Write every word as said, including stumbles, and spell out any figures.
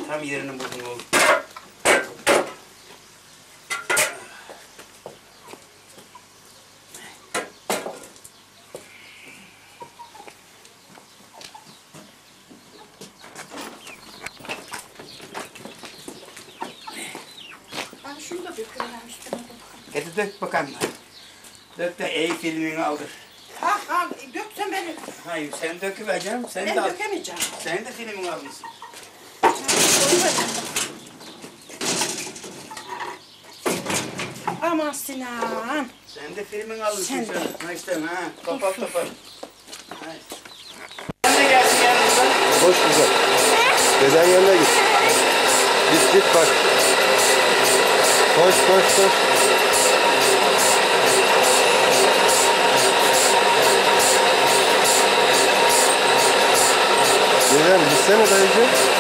Tam yerini buldum oğlum. Ben şunu da döküyorum üstüne. Hadi dök bakalım. Dök de iyi filmini aldır. Ha ha döksen beni. Hayır sen döküvereceğim. Sen Ben de al. dökemeyeceğim. Sen de filmini almışsın. Aman Sinan. Sen de filmini almışsın. Sen de. Ha işte ha. Kapat kapat. Sen de gelsin yanımıza. Hoş güzel. Deden yanına git. Git git bak. Koş koş koş. Dedem gitsene dayıcığım.